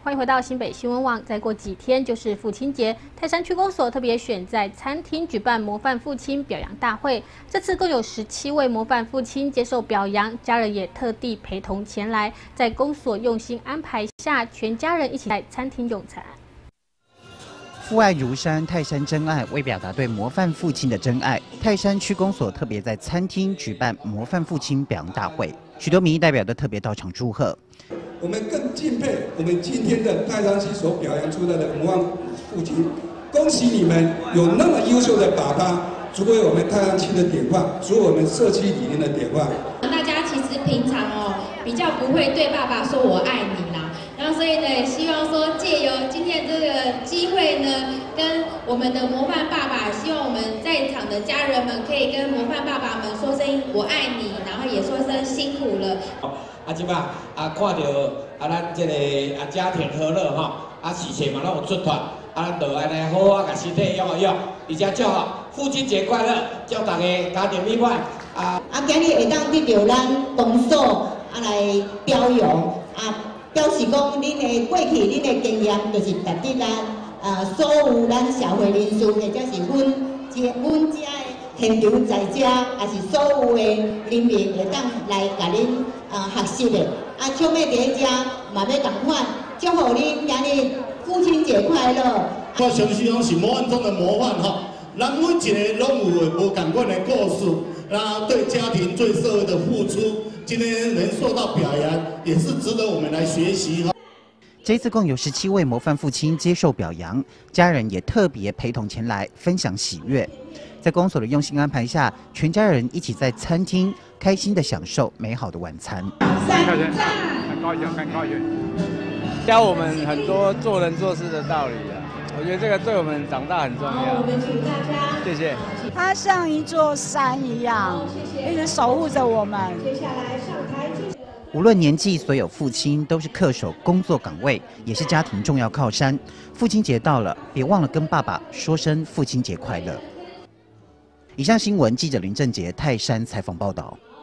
欢迎回到新北新闻网。再过几天就是父亲节，泰山区公所特别选在餐厅举办模范父亲表扬大会。这次共有17位模范父亲接受表扬，家人也特地陪同前来，在公所用心安排下，全家人一起在餐厅用餐。 父爱如山，泰山真爱。为表达对模范父亲的真爱，泰山区公所特别在餐厅举办模范父亲表扬大会，许多民意代表都特别到场祝贺。 我们更敬佩我们今天的泰山区所表扬出来的模范父亲，恭喜你们有那么优秀的爸爸，作为我们泰山区的典范，作为我们社区里面的典范。 大家其实平常比较不会对爸爸说我爱你啦。 然后，所以呢，也希望说借由今天这个机会呢，跟我们的模范爸爸，希望我们在场的家人们可以跟模范爸爸们说声我爱你，然后也说声辛苦了。 即摆看到咱这个家庭和乐事情嘛拢有出团，咱就安尼好好甲身体养一养，而且祝父亲节快乐，祝大家家庭美满今日会当得到咱公所来表扬表示讲，恁的过去恁的经验，就是值得咱所有咱社会人士，或者是阮遮的现场在遮，也是所有的人民会当来甲恁学习的。小妹伫遮嘛要同款，祝福恁今日父亲节快乐。 我相信拢是模范中的模范咱每一个拢有无同款的故事，对家庭、对社会的付出。 今天能受到表扬，也是值得我们来学习这次共有17位模范父亲接受表扬，家人也特别陪同前来分享喜悦。在公所的用心安排下，全家人一起在餐厅开心的享受美好的晚餐。 很高兴，很高兴，教我们很多做人做事的道理我觉得这个对我们长大很重要。谢谢。 它像一座山一样，一直守护着我们。 无论年纪，所有父亲都是恪守工作岗位，也是家庭重要靠山。父亲节到了，别忘了跟爸爸说声父亲节快乐。以上新闻，记者林正杰泰山采访报道。